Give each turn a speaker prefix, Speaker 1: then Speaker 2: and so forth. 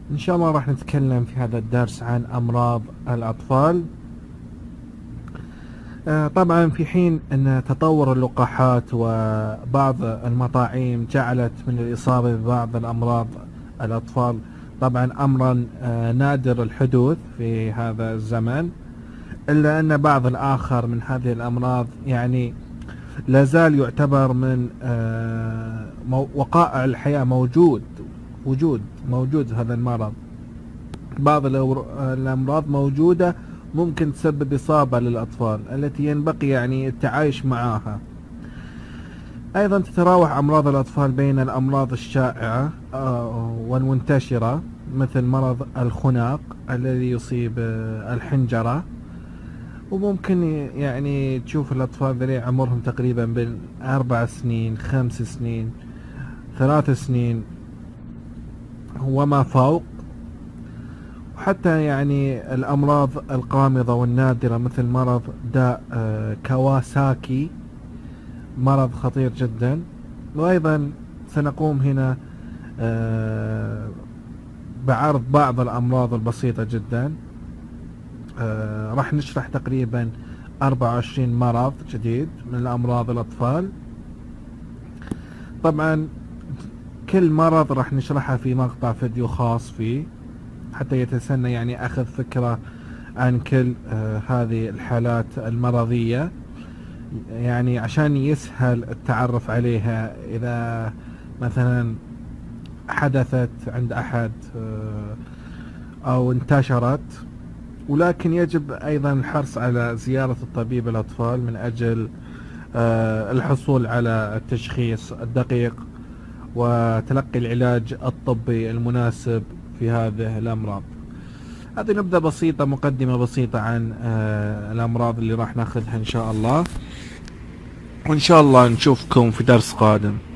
Speaker 1: إن شاء الله راح نتكلم في هذا الدرس عن أمراض الأطفال. طبعا في حين أن تطور اللقاحات وبعض المطاعيم جعلت من الإصابة ببعض الأمراض الأطفال طبعا أمرا نادر الحدوث في هذا الزمن، إلا أن بعض الآخر من هذه الأمراض يعني لا زال يعتبر من وقائع الحياة موجود هذا المرض. بعض الأمراض موجودة ممكن تسبب إصابة للأطفال التي ينبغي يعني التعايش معها. أيضا تتراوح أمراض الأطفال بين الأمراض الشائعة والمنتشرة، مثل مرض الخناق الذي يصيب الحنجرة، وممكن يعني تشوف الأطفال ذي عمرهم تقريبا بين 4 سنين 5 سنين 3 سنين وما فوق. وحتى يعني الأمراض القامضة والنادرة مثل مرض داء كواساكي، مرض خطير جدا. وأيضا سنقوم هنا بعرض بعض الأمراض البسيطة جدا. راح نشرح تقريبا 24 مرض جديد من الأمراض الأطفال. طبعا كل مرض راح نشرحها في مقطع فيديو خاص فيه حتى يتسنى يعني أخذ فكرة عن كل هذه الحالات المرضية، يعني عشان يسهل التعرف عليها إذا مثلا حدثت عند أحد أو انتشرت. ولكن يجب أيضا الحرص على زيارة الطبيب الأطفال من أجل الحصول على التشخيص الدقيق وتلقي العلاج الطبي المناسب في هذه الأمراض. هذه نبذة بسيطة، مقدمة بسيطة عن الأمراض اللي راح ناخذها إن شاء الله، وإن شاء الله نشوفكم في درس قادم.